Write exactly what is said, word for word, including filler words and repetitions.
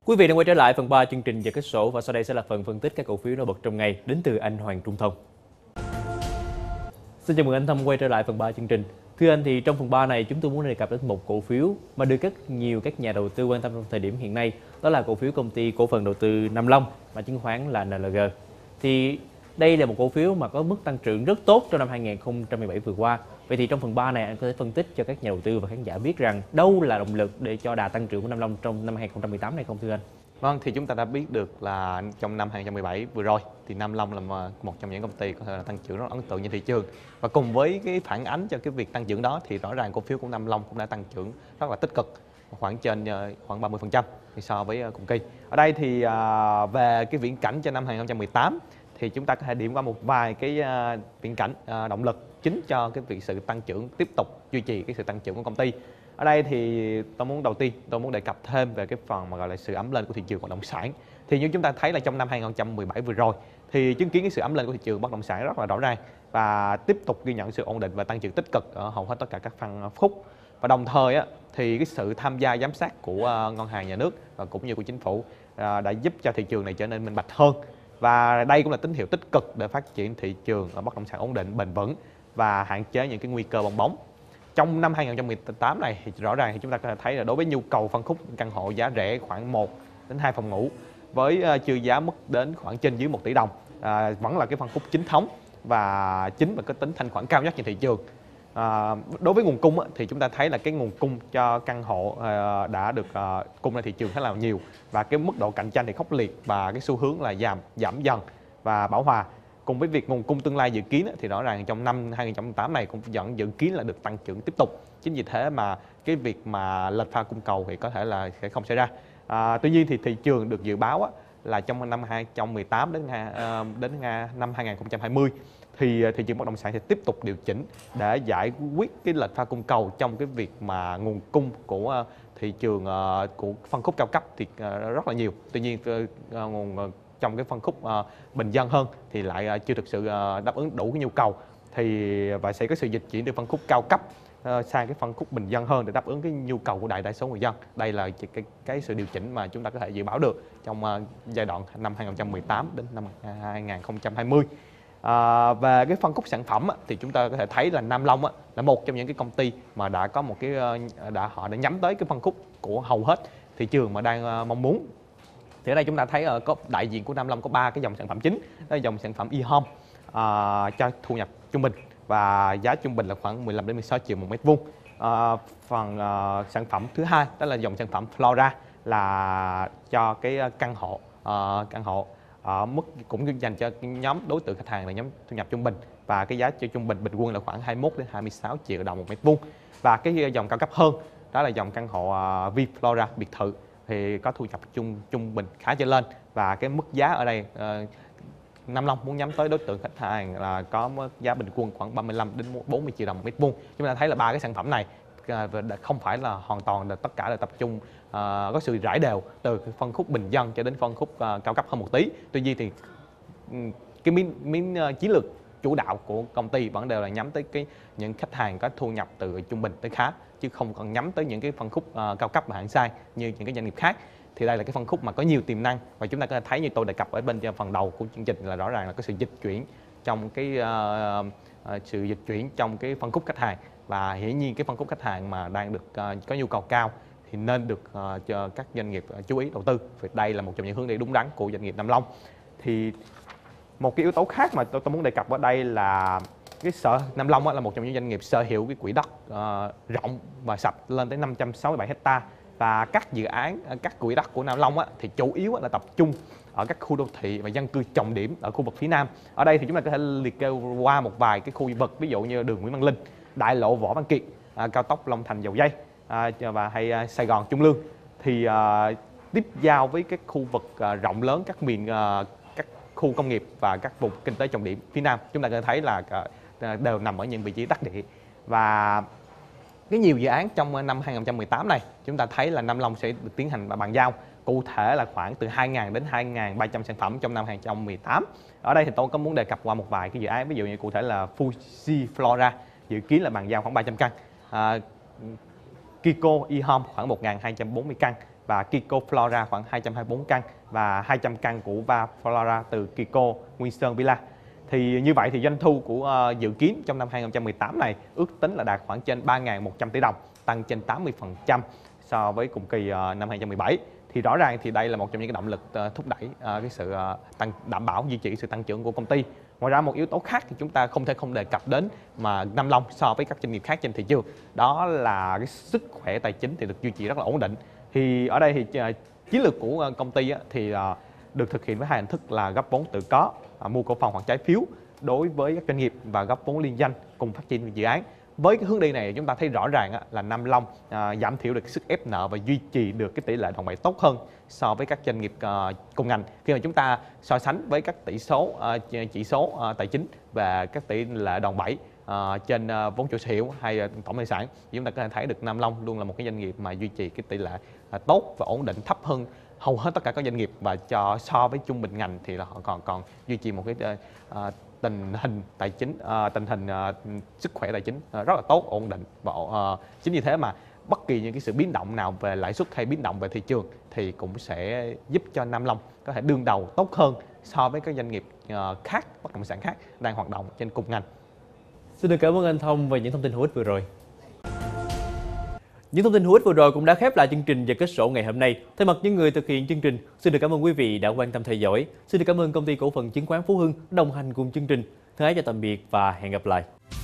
Quý vị đang quay trở lại phần ba chương trình Giờ Kết Sổ và sau đây sẽ là phần phân tích các cổ phiếu nổi bật trong ngày đến từ anh Hoàng Trung Thông. Xin chào mừng anh Thông quay trở lại phần ba chương trình. Thưa anh, thì trong phần ba này chúng tôi muốn đề cập đến một cổ phiếu mà được rất nhiều các nhà đầu tư quan tâm trong thời điểm hiện nay, đó là cổ phiếu công ty cổ phần đầu tư Nam Long, mã chứng khoán là en lờ giê. Thì đây là một cổ phiếu mà có mức tăng trưởng rất tốt trong năm hai nghìn không trăm mười bảy vừa qua. Vậy thì trong phần ba này anh có thể phân tích cho các nhà đầu tư và khán giả biết rằng đâu là động lực để cho đà tăng trưởng của Nam Long trong năm hai nghìn không trăm mười tám này không thưa anh? Vâng, thì chúng ta đã biết được là trong năm hai nghìn không trăm mười bảy vừa rồi thì Nam Long là một trong những công ty có thể là tăng trưởng rất ấn tượng trên thị trường, và cùng với cái phản ánh cho cái việc tăng trưởng đó thì rõ ràng cổ phiếu của Nam Long cũng đã tăng trưởng rất là tích cực, khoảng trên khoảng ba mươi phần trăm so với cùng kỳ. Ở đây thì về cái viễn cảnh cho năm hai nghìn không trăm mười tám thì chúng ta có thể điểm qua một vài cái viễn cảnh động lực chính cho cái việc sự tăng trưởng, tiếp tục duy trì cái sự tăng trưởng của công ty. Ở đây thì tôi muốn đầu tiên tôi muốn đề cập thêm về cái phần mà gọi là sự ấm lên của thị trường bất động sản. Thì như chúng ta thấy là trong năm hai nghìn không trăm mười bảy vừa rồi thì chứng kiến cái sự ấm lên của thị trường bất động sản rất là rõ ràng, và tiếp tục ghi nhận sự ổn định và tăng trưởng tích cực ở hầu hết tất cả các phân khúc. Và đồng thời á, thì cái sự tham gia giám sát của ngân hàng nhà nước và cũng như của chính phủ đã giúp cho thị trường này trở nên minh bạch hơn. Và đây cũng là tín hiệu tích cực để phát triển thị trường bất động sản ổn định, bền vững và hạn chế những cái nguy cơ bong bóng. Trong năm hai nghìn không trăm mười tám này thì rõ ràng thì chúng ta có thể thấy là đối với nhu cầu phân khúc căn hộ giá rẻ khoảng một đến hai phòng ngủ với chiều giá mức đến khoảng trên dưới một tỷ đồng à, vẫn là cái phân khúc chính thống và chính và có tính thanh khoản cao nhất trên thị trường. À, đối với nguồn cung á, thì chúng ta thấy là cái nguồn cung cho căn hộ à, đã được à, cung ra thị trường khá là nhiều, và cái mức độ cạnh tranh thì khốc liệt và cái xu hướng là giảm giảm dần và bão hòa. Cùng với việc nguồn cung tương lai dự kiến thì rõ ràng trong năm hai nghìn không trăm mười tám này cũng vẫn dự kiến là được tăng trưởng tiếp tục. Chính vì thế mà cái việc mà lệch pha cung cầu thì có thể là sẽ không xảy ra. À, tuy nhiên thì thị trường được dự báo là trong năm hai nghìn không trăm mười tám đến đến năm hai nghìn không trăm hai mươi thì thị trường bất động sản sẽ tiếp tục điều chỉnh để giải quyết cái lệch pha cung cầu trong cái việc mà nguồn cung của thị trường của phân khúc cao cấp thì rất là nhiều. Tuy nhiên nguồn trong cái phân khúc uh, bình dân hơn thì lại uh, chưa thực sự uh, đáp ứng đủ cái nhu cầu, thì và sẽ có sự dịch chuyển từ phân khúc cao cấp uh, sang cái phân khúc bình dân hơn để đáp ứng cái nhu cầu của đại đa số người dân. Đây là cái, cái sự điều chỉnh mà chúng ta có thể dự báo được trong uh, giai đoạn năm hai nghìn không trăm mười tám đến năm hai nghìn không trăm hai mươi. À, về cái phân khúc sản phẩm á, thì chúng ta có thể thấy là Nam Long á, là một trong những cái công ty mà đã có một cái uh, đã họ đã nhắm tới cái phân khúc của hầu hết thị trường mà đang uh, mong muốn. Thì ở đây chúng ta thấy uh, có đại diện của Nam Long có ba cái dòng sản phẩm chính, đó là dòng sản phẩm e-home uh, cho thu nhập trung bình và giá trung bình là khoảng mười lăm đến mười sáu triệu một mét vuông. Uh, phần uh, sản phẩm thứ hai đó là dòng sản phẩm Flora, là cho cái căn hộ uh, căn hộ ở mức cũng dành cho nhóm đối tượng khách hàng là nhóm thu nhập trung bình, và cái giá cho trung bình bình quân là khoảng hai mươi mốt đến hai mươi sáu triệu đồng một mét vuông. Và cái dòng cao cấp hơn đó là dòng căn hộ uh, V Flora biệt thự, thì có thu nhập trung trung bình khá trở lên, và cái mức giá ở đây uh, Nam Long muốn nhắm tới đối tượng khách hàng là có mức giá bình quân khoảng ba mươi lăm đến bốn mươi triệu đồng một mét vuông. Chúng ta thấy là ba cái sản phẩm này uh, không phải là hoàn toàn là tất cả là tập trung, uh, có sự rải đều từ phân khúc bình dân cho đến phân khúc uh, cao cấp hơn một tí. Tuy nhiên thì um, cái miếng miếng uh, chiến lược chủ đạo của công ty vẫn đều là nhắm tới cái những khách hàng có thu nhập từ trung bình tới khá, chứ không còn nhắm tới những cái phân khúc uh, cao cấp và hạng sang như những cái doanh nghiệp khác. Thì đây là cái phân khúc mà có nhiều tiềm năng, và chúng ta có thể thấy như tôi đề cập ở bên phần đầu của chương trình là rõ ràng là có sự dịch chuyển trong cái uh, uh, sự dịch chuyển trong cái phân khúc khách hàng, và hiển nhiên cái phân khúc khách hàng mà đang được uh, có nhu cầu cao thì nên được uh, cho các doanh nghiệp uh, chú ý đầu tư. Vì đây là một trong những hướng đi đúng đắn của doanh nghiệp Nam Long. Thì một cái yếu tố khác mà tôi, tôi muốn đề cập ở đây là cái sở Nam Long là một trong những doanh nghiệp sở hữu cái quỹ đất uh, rộng và sạch lên tới năm trăm sáu mươi bảy héc-ta, và các dự án, các quỹ đất của Nam Long á, thì chủ yếu là tập trung ở các khu đô thị và dân cư trọng điểm ở khu vực phía Nam. Ở đây thì chúng ta có thể liệt kê qua một vài cái khu vực, ví dụ như đường Nguyễn Văn Linh, đại lộ Võ Văn Kiệt, à, cao tốc Long Thành Dầu Giây, à, và hay à, Sài Gòn Trung Lương, thì à, tiếp giao với các khu vực à, rộng lớn, các miền à, các khu công nghiệp và các vùng kinh tế trọng điểm phía Nam. Chúng ta có thể thấy là à, đều nằm ở những vị trí đắc địa. Và cái nhiều dự án trong năm hai nghìn không trăm mười tám này chúng ta thấy là Nam Long sẽ được tiến hành bàn giao, cụ thể là khoảng từ hai nghìn đến hai nghìn ba trăm sản phẩm trong năm hai nghìn không trăm mười tám. Ở đây thì tôi có muốn đề cập qua một vài cái dự án, ví dụ như cụ thể là Fuji Flora dự kiến là bàn giao khoảng ba trăm căn, à, Kiko e-home khoảng một nghìn hai trăm bốn mươi căn, và Kiko Flora khoảng hai trăm hai mươi tư căn và hai trăm căn của va Flora từ Kiko Windsor Villa. Thì như vậy thì doanh thu của uh, dự kiến trong năm hai nghìn không trăm mười tám này ước tính là đạt khoảng trên ba nghìn một trăm tỷ đồng, tăng trên tám mươi phần trăm so với cùng kỳ uh, năm hai nghìn không trăm mười bảy. Thì rõ ràng thì đây là một trong những cái động lực uh, thúc đẩy uh, cái sự uh, tăng đảm bảo duy trì sự tăng trưởng của công ty. Ngoài ra một yếu tố khác thì chúng ta không thể không đề cập đến mà Nam Long so với các doanh nghiệp khác trên thị trường, đó là cái sức khỏe tài chính thì được duy trì rất là ổn định. Thì ở đây thì uh, chiến lược của uh, công ty uh, thì uh, được thực hiện với hai hình thức là góp vốn tự có, uh, mua cổ phần hoặc trái phiếu đối với các doanh nghiệp và góp vốn liên danh cùng phát triển dự án. Với cái hướng đi này chúng ta thấy rõ ràng là Nam Long à, giảm thiểu được sức ép nợ và duy trì được cái tỷ lệ đòn bẩy tốt hơn so với các doanh nghiệp à, cùng ngành. Khi mà chúng ta so sánh với các tỷ số à, chỉ số à, tài chính và các tỷ lệ đòn bẩy à, trên à, vốn chủ sở hữu hay à, tổng tài sản, thì chúng ta có thể thấy được Nam Long luôn là một cái doanh nghiệp mà duy trì cái tỷ lệ à, tốt và ổn định, thấp hơn hầu hết tất cả các doanh nghiệp, và cho so với trung bình ngành thì là họ còn còn duy trì một cái à, tình hình tài chính, uh, tình hình uh, sức khỏe tài chính uh, rất là tốt, ổn định. Và uh, chính vì thế mà bất kỳ những cái sự biến động nào về lãi suất hay biến động về thị trường thì cũng sẽ giúp cho Nam Long có thể đương đầu tốt hơn so với các doanh nghiệp uh, khác, bất động sản khác đang hoạt động trên cùng ngành. Xin được cảm ơn anh Thông về những thông tin hữu ích vừa rồi. Những thông tin hữu ích vừa rồi cũng đã khép lại chương trình Giờ Kết Sổ ngày hôm nay. Thay mặt những người thực hiện chương trình, xin được cảm ơn quý vị đã quan tâm theo dõi. Xin được cảm ơn Công ty Cổ phần Chứng khoán Phú Hưng đồng hành cùng chương trình. Thân ái chào tạm biệt và hẹn gặp lại.